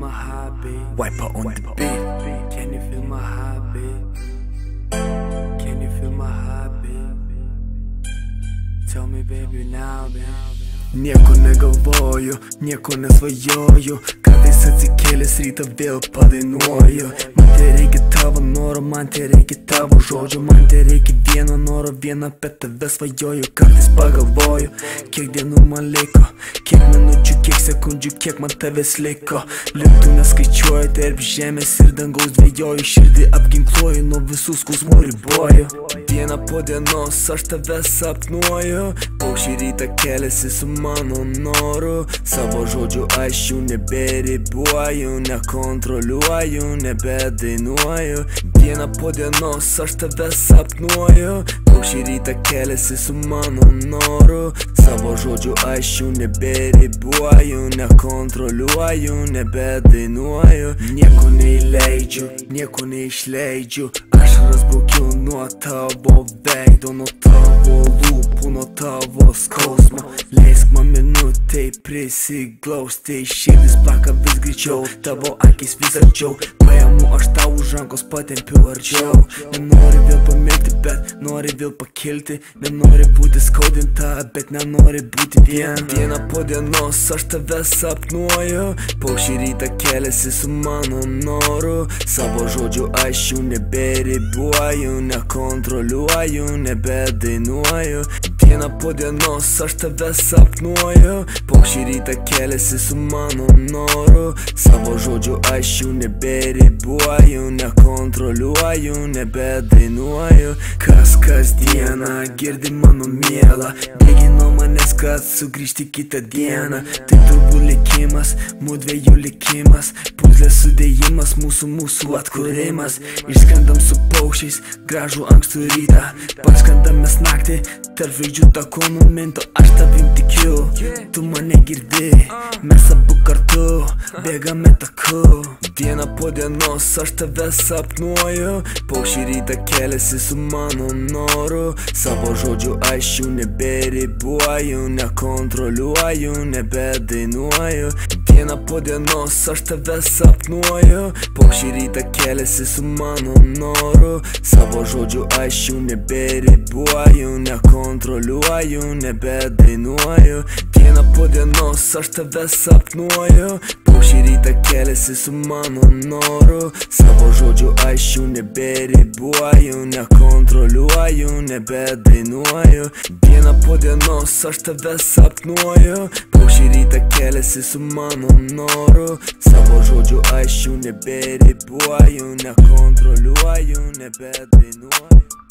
my heartbeat? Wiper on the beat. Can you feel my heartbeat? Can you feel my heartbeat? Tell me baby now, baby. Nieko negalvoju, nieko nesvajoju. Kartais atsikėlęs rytą vėl padainuoju. Man te reikia tavo noro, man te reikia tavo žodžio. Man te reikia vieno noro, vieną apie tave svajoju. Kartais pagalvoju, kiek dienų man liko, kiek minučių, kiek sekundžių, kiek man tavęs liko. Litų neskaičiuoju, tarp žemės ir dangaus dvejoju. Širdį apginkluoju, nuo visų skausmų riboju. Dieną po dienos aš tave sapnuoju. Paukščiai rytą keliasi su mano noru. Savo žodžių aš jų neberiboju, nekontroliuoju, nebedainuoju. Dieną po dienos aš tave sapnuoju. Paukščiai rytą keliasi su mano noru. Savo žodžių aš jų neberiboju, nekontroliuoju, nebedainuoju. Nieko neįleidžiu, nieko neišleidžiu. Ašaras braukiu nuo tavo veido, nuo tavo lūpų, nuo tavo skausmo. Leisk man minutei prisiglausti, širdis plaka vis greičiau, tavo akis vis arčiau. Paimu aš tau už rankos, patempiu arčiau. Nenori vėl pamirti, bet nori vėl pakilti. Nenori būti skaudinta, bet nenori būti vien. Dieną po dienos aš tave sapnuoju. Paukščiai rytą keliasi su mano noru. Savo žodžių aš jų neberiboju, nekontroliuoju, nebedainuoju. Dieną po dienos aš tave sapnuoju. Paukščiai rytą keliasi su mano noru. Savo žodžių aš jų neberiboju, nekontroliuoju, nebedainuoju. Kas dieną girdi mano mielą, bėgi nuo manęs, kad sugrįžti kitą dieną. Tai turbūt likimas, mūdviejų likimas, puzlės sudėjimas, mūsų atkūrimas. Išskrendam su paukščiais, gražų ankstų rytą, parskrendam mes naktį, tarp žvaigždžių takų numinto. Aš tavim tikiu, tu mane girdi, mes abu kartu bėgame taku. Dieną po dienos aš tave sapnuoju. Paukščiai rytą keliasi su mano noru. Savo žodžių aš jų neberiboju, nekontroliuoju, nebedainuoju. Dieną po dienos aš tave sapnuoju. Paukščiai rytą keliasi su mano noru. Savo žodžių aš jų neberiboju, nekontroliuoju, nebedainuoju. Dieną po dienos aš tave sapnuoju. Paukščiai rytą keliasi su mano noru. Savo žodžių aš jų neberiboju, nekontroliuoju, nebedainuoju. Dieną po dienos aš tave sapnuoju. Paukščiai rytą keliasi su mano noru. Savo žodžių aš jų neberiboju, nekontroliuoju, nebedainuoju.